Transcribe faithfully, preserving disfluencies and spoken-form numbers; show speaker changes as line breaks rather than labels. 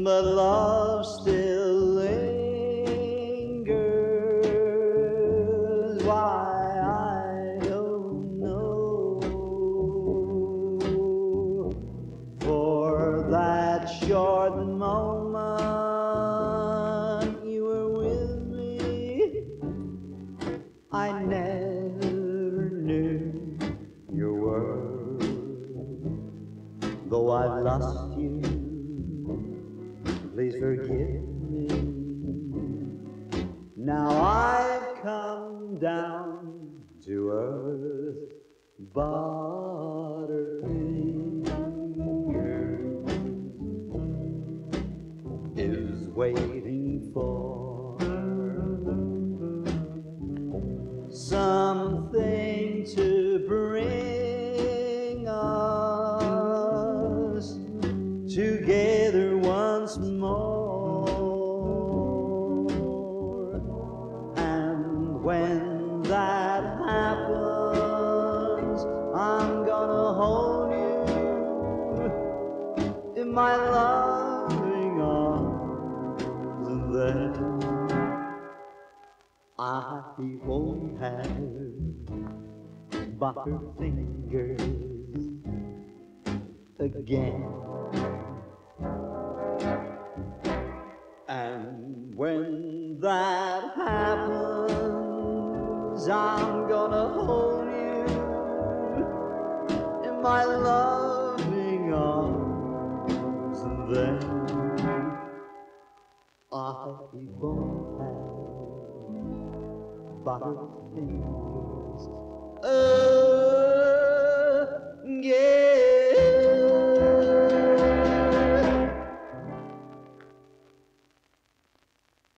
but love still lingers. Why, I don't know. For that short moment you were with me, I never knew your worth. Though I've lost you, please forgive me. Now I've come down to earth. Butterfingers is waiting for something to bring us together once more. And when that happens, I'm gonna hold you in my loving arms, and then I won't have butterfingers again. And when that happens, I'm gonna hold you in my loving arms, and then I won't have butterfingers.